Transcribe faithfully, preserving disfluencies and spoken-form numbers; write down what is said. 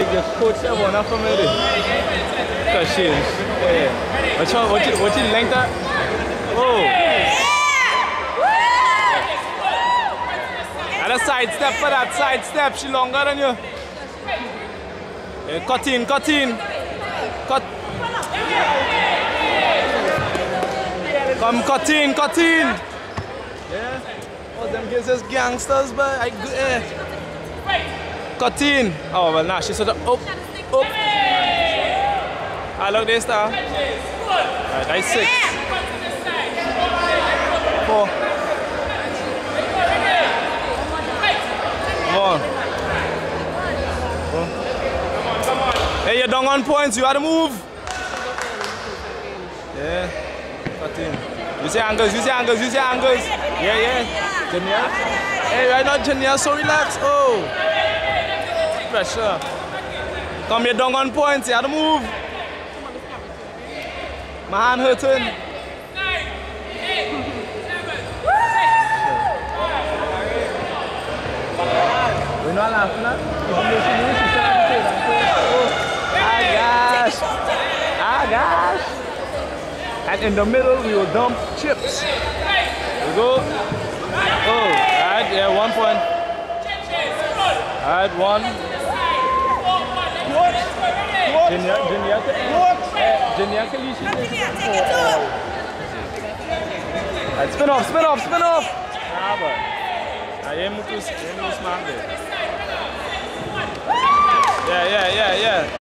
just coach tevonna for me. Cause change. Yeah. Which one? What you? What you length that? Oh. And a side step for that side step. She longer than you. Yeah, cut in, cut in. Cut. Come, cut in, cut in. Yeah. Oh, them kids is gangsters, but I good. Eh. Cut in. Oh, well, now she's sort of up, up. I look this now. Alright, that's six. Four. Come on. Hey, you're down on points. You gotta move. Yeah. Cut in. Use your angles, use your angles, use your angles. Yeah, yeah. Jenia. Hey, right now, Jenia, so relax. Oh. Pressure. Come here, down on points. You gotta move. My hand hurting. We're not laughing at Ah gosh. Ah gosh. And in the middle we will dump chips. Here we go. Oh, alright, yeah, one point. Alright, one. Jenia, Jenia, Jenia, can you see this? Alright, spin off, spin off, spin off. Ah, but I am too smart there. Yeah, yeah, yeah, yeah.